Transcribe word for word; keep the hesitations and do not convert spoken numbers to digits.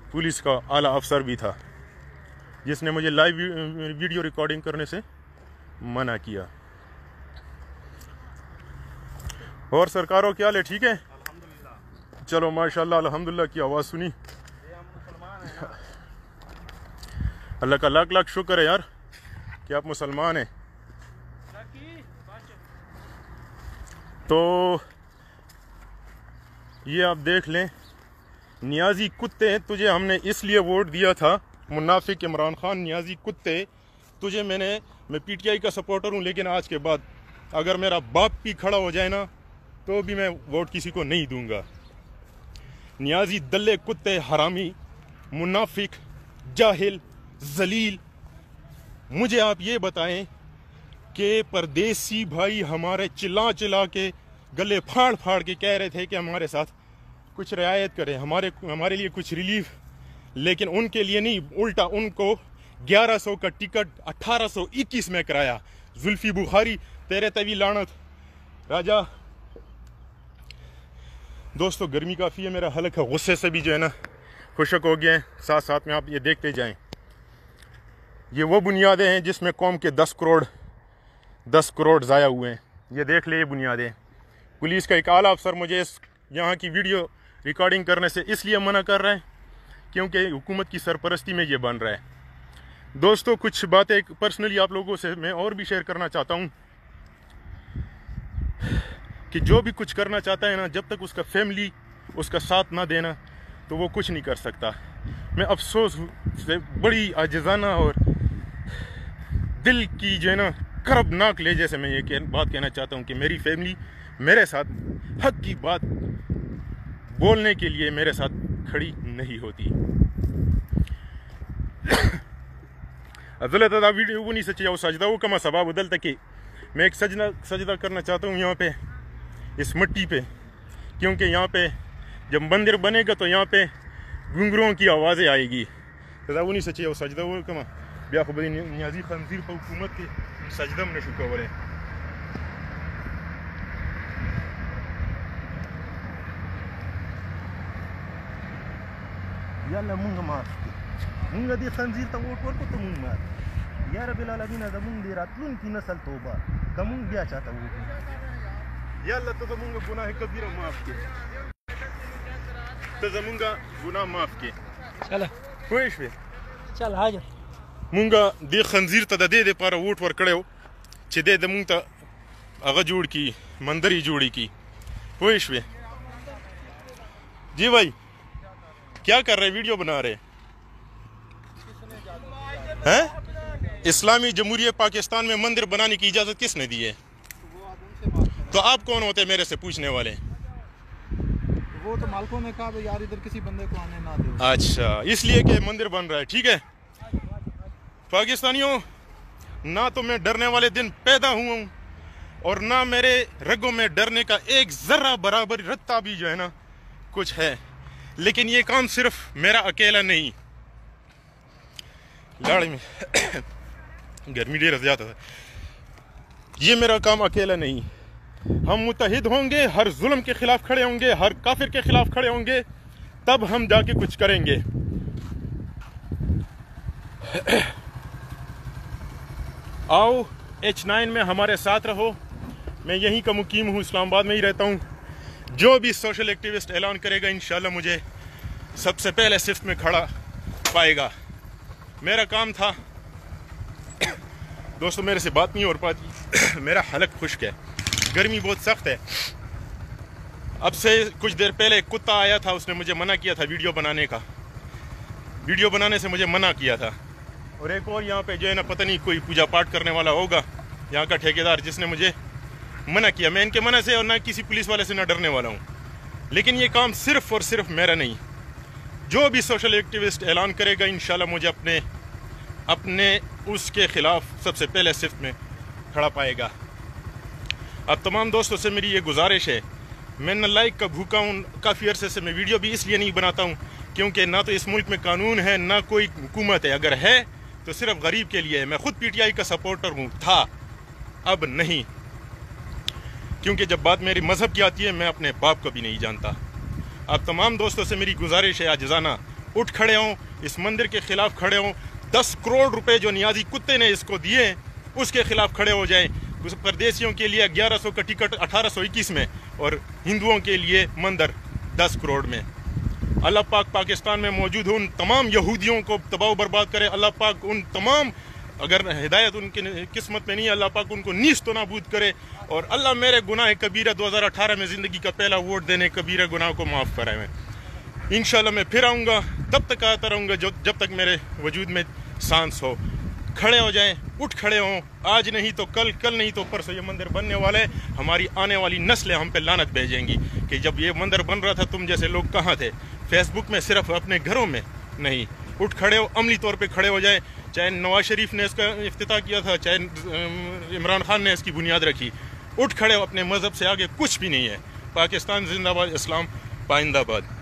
Police का आला अफसर भी था जिसने मुझे लाइव वीडियो रिकॉर्डिंग करने से मना किया। और सरकारों क्या हाल है, ठीक है? चलो माशाल्लाह अल्हम्दुलिल्लाह की आवाज़ सुनी। अल्लाह का लाख लाख शुक्र है यार कि आप मुसलमान हैं। तो ये आप देख लें, नियाजी कुत्ते, तुझे हमने इसलिए वोट दिया था, मुनाफिक इमरान खान नियाजी कुत्ते, तुझे मैंने, मैं पीटीआई का सपोर्टर हूँ, लेकिन आज के बाद अगर मेरा बाप भी खड़ा हो जाए ना तो भी मैं वोट किसी को नहीं दूंगा। नियाजी दल्ले कुत्ते, हरामी, मुनाफिक, जाहिल, जलील, मुझे आप ये बताएं कि परदेसी भाई हमारे चिल्ला चिल्ला के गले फाड़ फाड़ के कह रहे थे कि हमारे साथ कुछ रियायत करें, हमारे हमारे लिए कुछ रिलीफ, लेकिन उनके लिए नहीं, उल्टा उनको ग्यारह सौ का टिकट अठारह सौ इक्कीस में कराया। जुल्फी बुखारी तेरे तवी लानत राजा। दोस्तों गर्मी काफ़ी है, मेरा हलक है गुस्से से भी जो है ना खुशक हो गए हैं। साथ साथ में आप ये देखते जाएं, ये वो बुनियादें हैं जिसमें कौम के दस करोड़ दस करोड़ ज़ाया हुए हैं। ये देख ले, ये बुनियादें। पुलिस का एक आला अफसर मुझे इस यहाँ की वीडियो रिकॉर्डिंग करने से इसलिए मना कर रहे हैं क्योंकि हुकूमत की सरपरस्ती में ये बन रहा है। दोस्तों कुछ बातें पर्सनली आप लोगों से मैं और भी शेयर करना चाहता हूँ कि जो भी कुछ करना चाहता है ना, जब तक उसका फैमिली उसका साथ ना देना तो वो कुछ नहीं कर सकता। मैं अफसोस से बड़ी आजिज़ाना और दिल की जो है ना करबनाक लहजे से मैं ये कह, बात कहना चाहता हूँ कि मेरी फैमिली मेरे साथ हक की बात बोलने के लिए मेरे साथ खड़ी नहीं होती। अज़ल तदा वीडियो वो नहीं सच्ची वो सजदा वो कमा सबा बदल तक मैं एक सजना सजदा करना चाहता हूँ यहाँ पे इस मिट्टी पे, क्योंकि यहाँ पे जब मंदिर बनेगा तो यहाँ पे घुंघरुओं की आवाज़ें आएगी। तदा वो नहीं सच्ची वो सजदा वो कमा ब्या खबरी नियाजी खंजीर पर हुकूमत के सजदम ने शुक्र वरे याल्ला मुंग माफ मुंग दी खंजीर तो वोट वोट तो मुंग मार या रब्बिल आलमीन द मुंग दे रातुन की नस्ल तौबा कमुंग गया चाहता वो याल्ला तो मुंग गुनाह कबीरा माफ के तो मुंगा गुनाह माफ के चल खुश वे चल आ जा मुंगा दे खंजीर त दे दे पर वोट वर कड़ो चे दे द मुंग त अगा जोड़ की मंदरी जोड़ी की खुश वे जी भाई क्या कर रहे, वीडियो बना रहे हैं? इस्लामी जमहूरियत पाकिस्तान में मंदिर बनाने की इजाजत किसने दी है? तो आप कौन होते मेरे से पूछने वाले? वो तो मालिकों ने कहा यार इधर किसी बंदे को आने ना दो। अच्छा, इसलिए कि मंदिर बन रहा है, ठीक है। पाकिस्तानियों, ना तो मैं डरने वाले दिन पैदा हुआ हूं और ना मेरे रगों में डरने का एक जर्रा बराबर रत्ता भी जो है ना कुछ है, लेकिन ये काम सिर्फ मेरा अकेला नहीं। लाड़ी में गर्मी ढेर ज्यादा है, ये मेरा काम अकेला नहीं। हम मुत्तहिद होंगे, हर जुल्म के खिलाफ खड़े होंगे, हर काफिर के खिलाफ खड़े होंगे, तब हम जाके कुछ करेंगे। आओ एच नाइन में हमारे साथ रहो। मैं यहीं का मुकीम हूँ, इस्लामाबाद में ही रहता हूँ। जो भी सोशल एक्टिविस्ट ऐलान करेगा इंशाल्लाह मुझे सबसे पहले सिफ्त में खड़ा पाएगा। मेरा काम था दोस्तों, मेरे से बात नहीं हो पाती, मेरा हलक खुश्क है, गर्मी बहुत सख्त है। अब से कुछ देर पहले एक कुत्ता आया था, उसने मुझे मना किया था वीडियो बनाने का, वीडियो बनाने से मुझे मना किया था। और एक और यहाँ पे जो है ना पता नहीं कोई पूजा पाठ करने वाला होगा यहाँ का ठेकेदार, जिसने मुझे मना किया। मैं इनके मना से और ना किसी पुलिस वाले से ना डरने वाला हूँ, लेकिन ये काम सिर्फ और सिर्फ मेरा नहीं। जो भी सोशल एक्टिविस्ट ऐलान करेगा इंशाल्लाह मुझे अपने अपने उसके खिलाफ सबसे पहले सिफ्त में खड़ा पाएगा। अब तमाम दोस्तों से मेरी ये गुजारिश है, मैं न लाइक का भूखा हूँ, काफ़ी अरसे से मैं वीडियो भी इसलिए नहीं बनाता हूँ क्योंकि ना तो इस मुल्क में कानून है ना कोई हुकूमत है, अगर है तो सिर्फ गरीब के लिए है। मैं खुद पीटीआई का सपोर्टर हूँ, था, अब नहीं, क्योंकि जब बात मेरी मजहब की आती है मैं अपने बाप को भी नहीं जानता। अब तमाम दोस्तों से मेरी गुजारिश है आजिज़ाना, उठ खड़े हों, इस मंदिर के खिलाफ खड़े हों। दस करोड़ रुपए जो नियाजी कुत्ते ने इसको दिए उसके खिलाफ खड़े हो जाएं। उस परदेशियों के लिए ग्यारह सौ का टिकट अठारह सौ इक्कीस में और हिंदुओं के लिए मंदिर दस करोड़ में। अल्लाह पाक पाकिस्तान में मौजूद उन तमाम यहूदियों को तबाह बर्बाद करे। अल्लाह पाक उन तमाम, अगर हिदायत उनकी किस्मत में नहीं, अल्लाह पाक उनको नीस तो नाबूद करे। और अल्लाह मेरे गुनाह कबीरा दो हज़ार अठारह में ज़िंदगी का पहला वोट देने कबीरा गुनाह को माफ़ कराए। इंशाल्लाह मैं फिर आऊँगा, तब तक आता रहूँगा जो जब तक मेरे वजूद में सांस हो। खड़े हो जाएं, उठ खड़े हों, आज नहीं तो कल, कल नहीं तो परसों ये मंदिर बनने वाले। हमारी आने वाली नस्लें हम पे लानत भेजेंगी कि जब ये मंदिर बन रहा था तुम जैसे लोग कहाँ थे। फेसबुक में सिर्फ, अपने घरों में नहीं। उठ खड़े हो, अमली तौर पे खड़े हो जाए। चाहे नवाज शरीफ ने इसका इफ्तिताह किया था, चाहे इमरान खान ने इसकी बुनियाद रखी। उठ खड़े हो, अपने मजहब से आगे कुछ भी नहीं है। पाकिस्तान जिंदाबाद, इस्लाम पाइंदाबाद।